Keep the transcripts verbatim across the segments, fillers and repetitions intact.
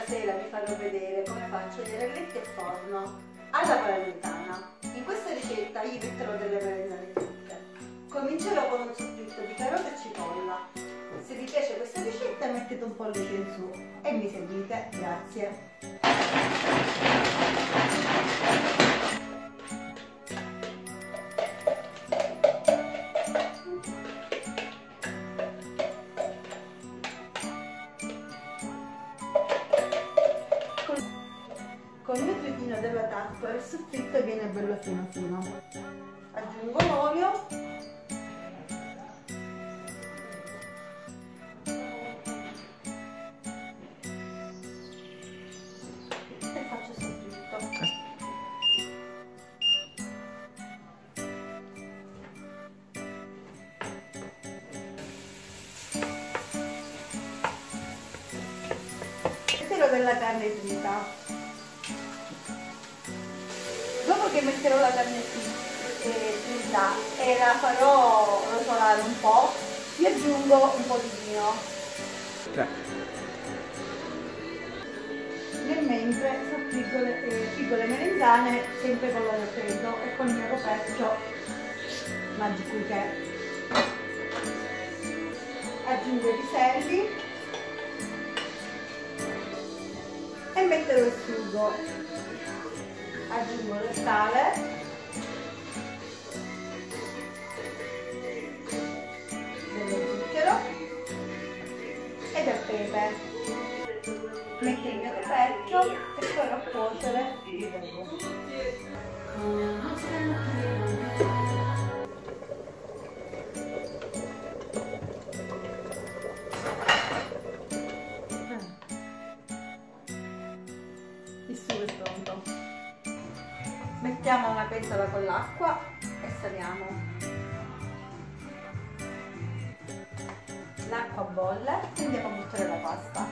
sera vi farò vedere come faccio gli ragletti a forno alla palermitana. In questa ricetta io metterò delle melanzane fritte. Comincerò con un soffritto di carote e cipolla. Se vi piace questa ricetta mettete un pollice in su e mi seguite. Grazie. Con il mio tritino della tappa il soffritto viene bello fino fino. Aggiungo l'olio e faccio il soffritto. Metterò della carne finita. Dopo che metterò la carne finta e la farò rosolare un po', vi aggiungo un po' di vino. Sì. Nel mentre soffriggo le, eh, friggo le melanzane sempre con l'olio freddo e con il mio ropercio magico che aggiungo i piselli e metterò il sugo. Aggiungo del sale, dello zucchero e del pepe. Metto il mio peperecchio e farò cuocere di nuovo. Il sugo è pronto. Mettiamo una pentola con l'acqua e saliamo. L'acqua bolle e andiamo a buttare la pasta.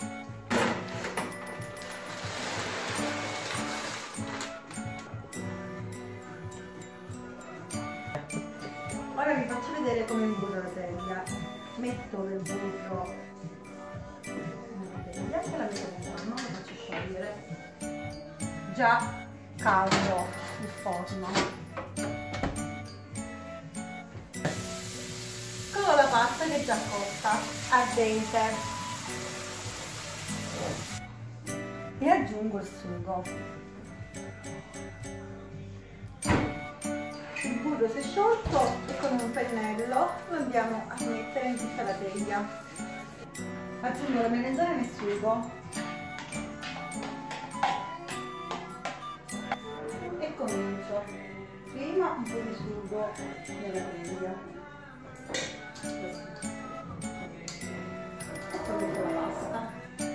Ora vi faccio vedere come imburro la teglia. Metto il burro nella teglia e la metto nel forno, la faccio sciogliere. Già caldo il forno. Colo la pasta che è già cotta, ardente, e aggiungo il sugo. Il burro si è sciolto e con un pennello lo andiamo a mettere in tutta la teglia. Aggiungo la melanzana nel sugo. Comincio prima un po' di sugo nella teglia e poi metto la pasta.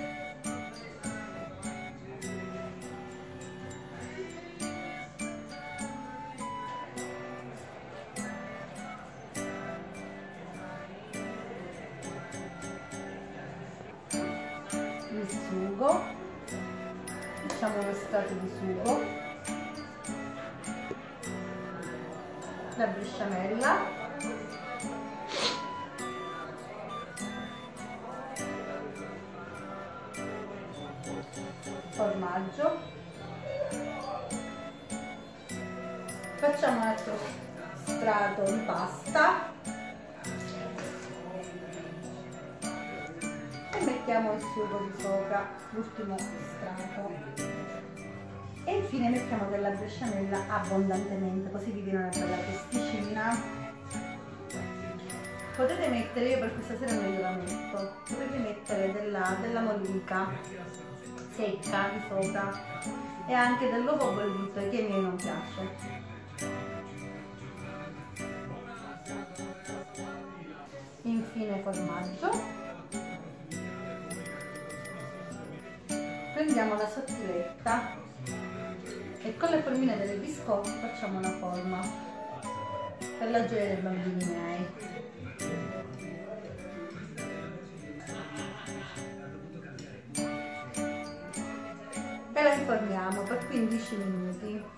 Il sugo, facciamo uno strato di sugo, la besciamella, formaggio, facciamo un altro strato di pasta e mettiamo il sugo di sopra, l'ultimo strato. E infine mettiamo della besciamella abbondantemente, così vi viene una bella crosticina. Potete mettere, io per questa sera non gliela metto, potete mettere della, della mollica secca di sopra e anche dell'uovo bollito, che a me non piace. Infine formaggio. Prendiamo la sottiletta e con le formine delle biscotti facciamo una forma per la gioia dei bambini miei. E la inforniamo per quindici minuti.